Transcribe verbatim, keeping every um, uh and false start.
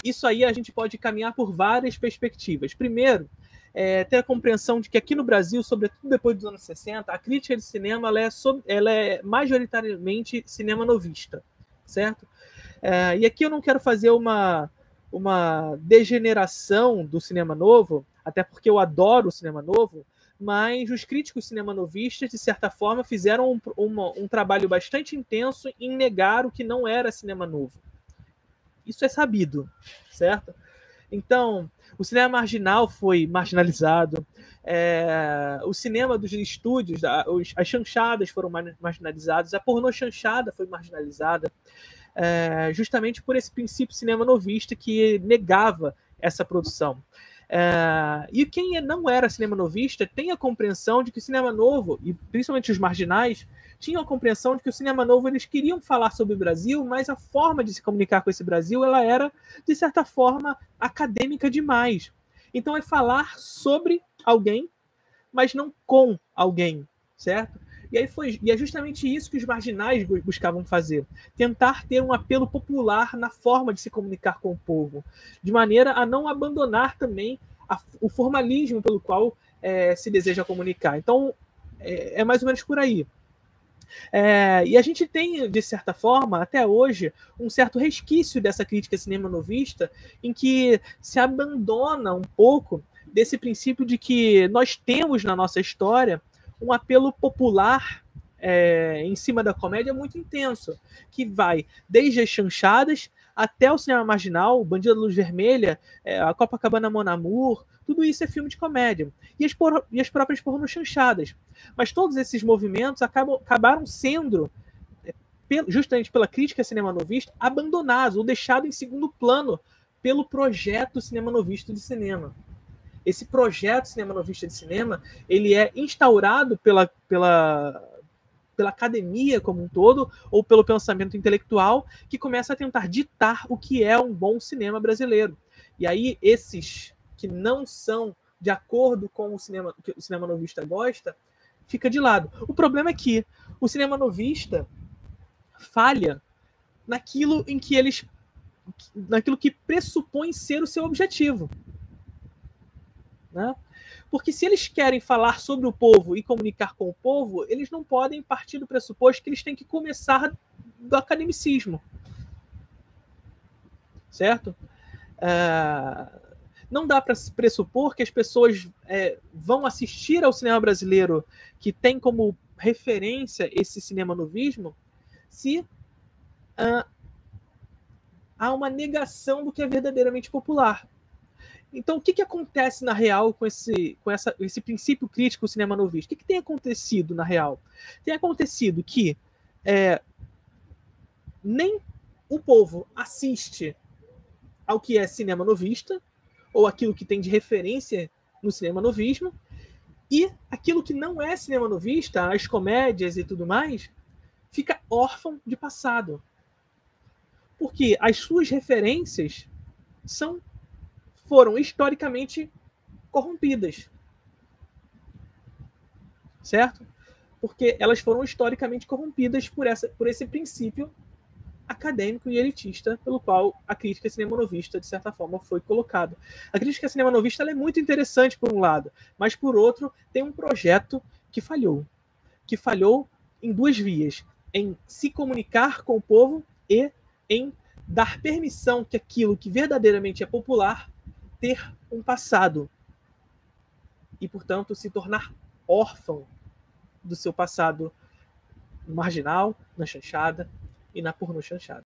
isso aí a gente pode caminhar por várias perspectivas. Primeiro, é, ter a compreensão de que aqui no Brasil, sobretudo depois dos anos sessenta, a crítica de cinema ela é, sob, ela é majoritariamente cinema novista, certo? É, e aqui eu não quero fazer uma, uma degeneração do cinema novo, até porque eu adoro o cinema novo, mas os críticos cinemanovistas, de certa forma, fizeram um, uma, um trabalho bastante intenso em negar o que não era cinema novo. Isso é sabido, certo? Então, o cinema marginal foi marginalizado, é, o cinema dos estúdios, as chanchadas foram marginalizadas, a pornô chanchada foi marginalizada, é, justamente por esse princípio cinema novista que negava essa produção. É, e quem não era cinema novista tem a compreensão de que o cinema novo, e principalmente os marginais, tinham a compreensão de que o cinema novo eles queriam falar sobre o Brasil, mas a forma de se comunicar com esse Brasil ela era, de certa forma, acadêmica demais. Então é falar sobre alguém, mas não com alguém, certo? E, aí foi, e é justamente isso que os marginais buscavam fazer. Tentar ter um apelo popular na forma de se comunicar com o povo, de maneira a não abandonar também a, o formalismo pelo qual é, se deseja comunicar. Então, é, é mais ou menos por aí. É, e a gente tem, de certa forma, até hoje, um certo resquício dessa crítica cinema-novista, em que se abandona um pouco desse princípio de que nós temos na nossa história um apelo popular é, em cima da comédia muito intenso, que vai desde as chanchadas até o cinema marginal, o Bandido da Luz Vermelha, é, a Copacabana Mon Amour, tudo isso é filme de comédia. E as, por, e as próprias pornochanchadas. Mas todos esses movimentos acabam, acabaram sendo, justamente pela crítica cinema-novista, abandonados ou deixados em segundo plano pelo projeto cinema-novista de cinema. Esse projeto cinema-novista de cinema, ele é instaurado pela, pela, pela academia como um todo, ou pelo pensamento intelectual, que começa a tentar ditar o que é um bom cinema brasileiro. E aí, esses que não são de acordo com o cinema que o cinema novista gosta, fica de lado. O problema é que o cinema novista falha naquilo em que eles naquilo que pressupõe ser o seu objetivo. Né? Porque se eles querem falar sobre o povo e comunicar com o povo, eles não podem partir do pressuposto que eles têm que começar do academicismo. Certo? É... Não dá para pressupor que as pessoas é, vão assistir ao cinema brasileiro que tem como referência esse cinema novismo se uh, há uma negação do que é verdadeiramente popular. Então, o que, que acontece na real com esse, com essa, esse princípio crítico do cinema novista? O que, que tem acontecido na real? Tem acontecido que é, nem o povo assiste ao que é cinema novista, ou aquilo que tem de referência no cinema novismo, e aquilo que não é cinema novista, as comédias e tudo mais, fica órfão de passado. Porque as suas referências são foram historicamente corrompidas. Certo? Porque elas foram historicamente corrompidas por, essa, por esse princípio acadêmico e elitista pelo qual a crítica cinemanovista, de certa forma, foi colocada. A crítica cinemanovista ela é muito interessante, por um lado, mas, por outro, tem um projeto que falhou. Que falhou em duas vias. Em se comunicar com o povo e em dar permissão que aquilo que verdadeiramente é popular ter um passado e, portanto, se tornar órfão do seu passado marginal, na chanchada e na pornô chanchada.